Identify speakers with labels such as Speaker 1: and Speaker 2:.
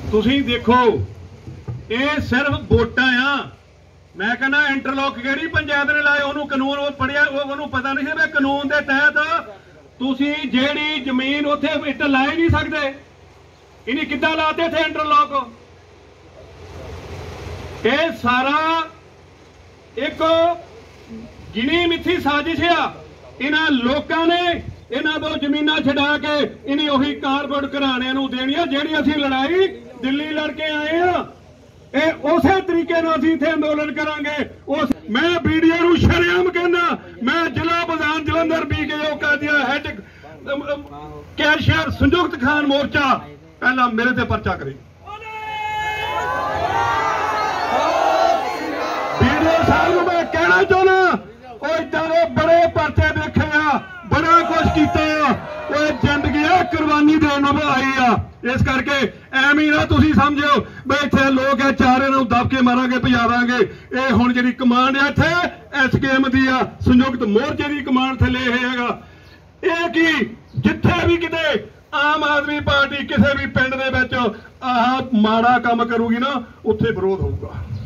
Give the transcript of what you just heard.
Speaker 1: ਤੁਸੀਂ ਦੇਖੋ ਇਹ ਸਿਰਫ ਵੋਟਾਂ ਆ। मैं कहना इंटरलॉक केड़ी पंचायत ने लाए उन्होंने कानून वो पढ़िया वो पता नहीं है कानून के तहत तुसी जेड़ी जमीन उत्थे इट ला नहीं सकते इन्हें किद्दां लाते थे इंटरलॉक। ये सारा एक गिनी मिथी साजिश आ। इन्हां लोकां ने इन्हां तो जमीनां छड़ा के इन्हें उही कारपोरेट घराणियां नूं देणियां जेहड़ी असीं लड़ाई दिल्ली लड़के आए हैं। उस तरीके इत्थे अंदोलन करांगे। उस मैं वीडियो नूं शरेआम कहना मैं जिला प्रधान Jalandhar BKO Kadia head cashier संयुक्त खान मोर्चा पहला मेरे ते पर्चा करे। वीडियो साहब मैं कहना चाहना इतने बड़े पर्चे देखे बड़ा कुछ किया जिंदगी कुर्बानी देने आई आ। इस करके एवं ही ना तुम समझो बई इतने लोग है चार इन्हों दब के मारांगे भजावांगे। ये हुण जी कमांड है इत्थे SKM दी आ संयुक्त मोर्चे की कमांड थले हैगा। ये कि जिथे भी किते आम आदमी पार्टी किसी भी पिंड दे विच आह माड़ा काम करूगी ना उत्थे विरोध होगा।